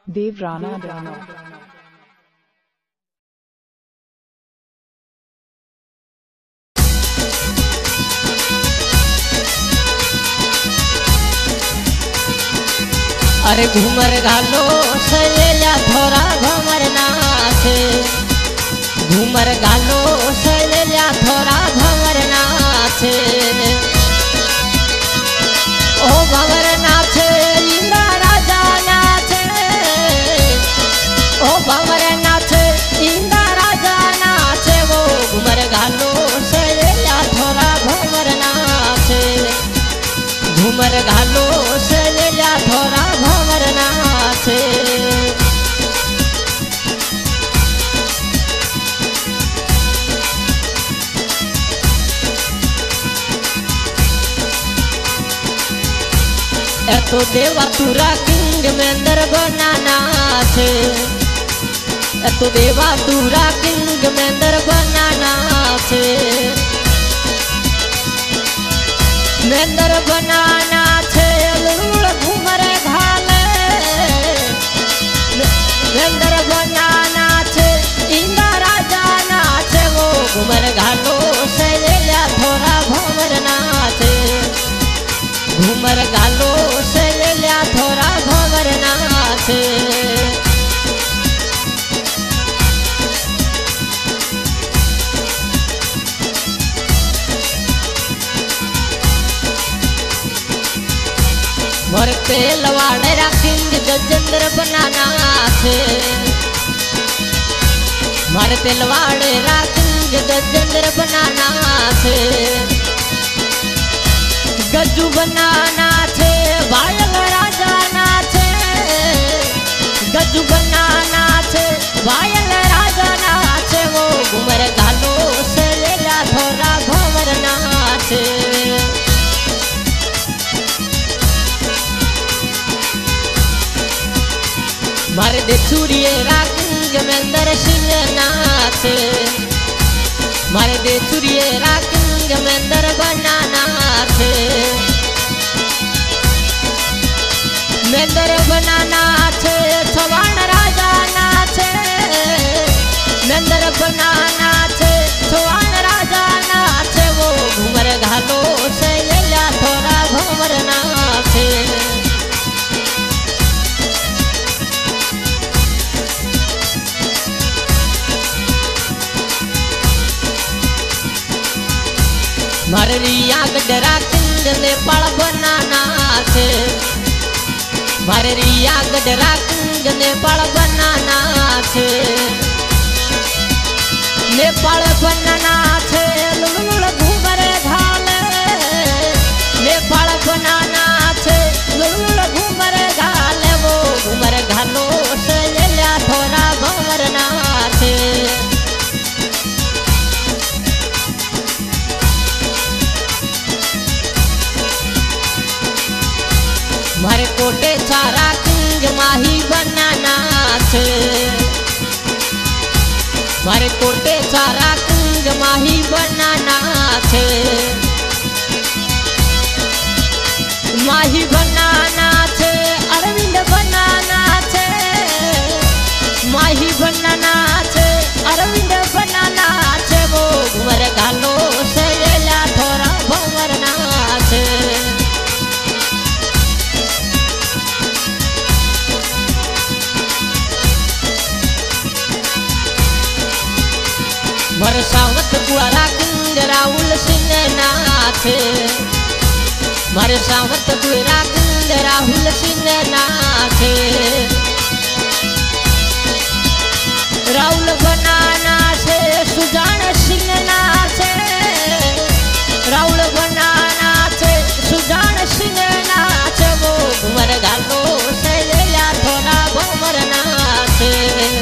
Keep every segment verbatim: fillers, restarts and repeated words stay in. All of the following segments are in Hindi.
देव राणा राणा अरे घूमर घालो सैया थोड़ा घूमर नाचे, घूमर घालो सैया थोड़ा घूमर नाचे। ओ घूमर नाचे इंदा राजा नाचे, ओ घूमर नाचे इंदा राजा नाचे। वो घूमर घालो सैया थोड़ा घूमर नाचे, घूमर घालो सैया थोड़ा घूमर नाचे। तो देवा तुरा किंग में अंदर बनाना छे, तो देवा तुरा किंग में अंदर बनाना छे। में अंदर बनाना छे लूड़ घूमर घाले, में अंदर बनाना छे इंदा राजा नाचे। वो घूमर घालो सैया थोड़ा घूमर नाचे, घूमर घालो सैया थोड़ा घूमर नाचे। मोर तेल वाड़े राखिंग गजेंद्र बनाना छे, मोर तेल वाड़े राखिंग गजेंद्र बनाना छे। गज्जू बनाना छे बायल राजा नाचे, गज्जू बनाना छे बायल राजा नाचे। वो घूमर घालो सैया थोड़ा घूमर नाचे। मारे दे चूड़िए राखिंग में अंदर सिंह नाचे, मारे दे चूड़िए राखिंग में अंदर बनाना छे। में अंदर बनाना छे छवान राजा नाचे, में अंदर बनाना छे छवान राजा नाचे। वो घूमर घालो सैया थोड़ा घूमर नाचे। मारे रिया गडरा किंग नेपाल बनाना छे, मारे रिया गडरा किंग नेपाल बनाना छे। नेपाल बनाना छे लुलुल घूमर घाले, नेपाल बनाना छे लुलुल घूमर घाले। वो घूमर घालो सैया थोड़ा घूमर नाचे। मारे कोटे सारा किंग माही बनाना छे, मारे कोटे सारा किंग माही बनाना छे। माही बनाना छे अरविंद बनाना छे, माही बनाना छे अरविंद बनाना छे। वो घूमर घालो सैया थोड़ा घूमर नाचे। मर सावत गुआरा किंग राहुल सिंह नाचे, मर सावत गुआरा किंग राहुल सिंह नाचे। राहुल बनाना छे सुजान सिंह नाचे, राहुल बनाना छे सुजान सिंह नाचे। वो घूमर घालो सैया थोड़ा घूमर नाचे।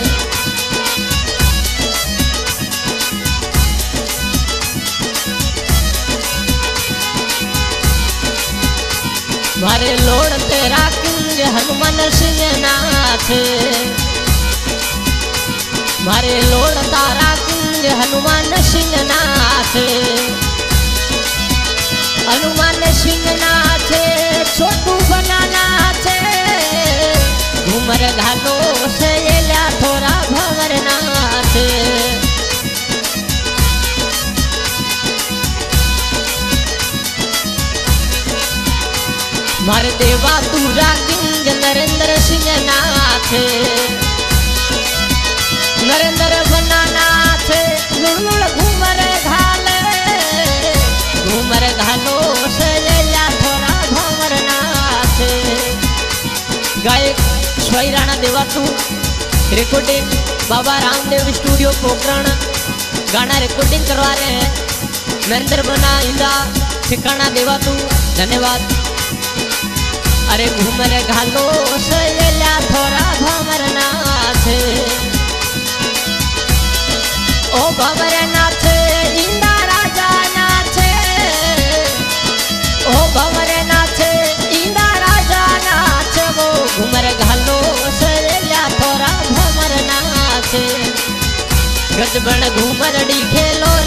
मारे लोड़ तेरा किंग हनुमान सिंह नाचे, मारे लोड़ तारा किंग हनुमान सिंह नाचे। हनुमान सिंह नाचे छोटू बनाना छे, घूमर घालो से एल्या थोरा भंवरनाथ। मारे देवा तुरा किंग नरेंद्र सिंह नाथ, नरेंद्र बना नाथ लुड़ घूमर घाले, घूमर घालो से एल्या थोरा भंवरनाथ। गायक स्वई राणा देवातू, रिकॉर्डिंग बाबा रामदेव स्टूडियो पोखरण। गाना रिकॉर्डिंग करवा रहे हैं नरेंद्र बना इंदा ठिकाना देवातू, धन्यवाद। अरे घूमर घालो से एल्या थोरा भंवरनाथ, ओ भंवरनाथ इंदा राजा नाथ, ओ भंवरनाथ इंदा राजा नाथ। वो घूमर घालो से एल्या थोरा भंवरनाथ, गजबन घूमर डी खेलो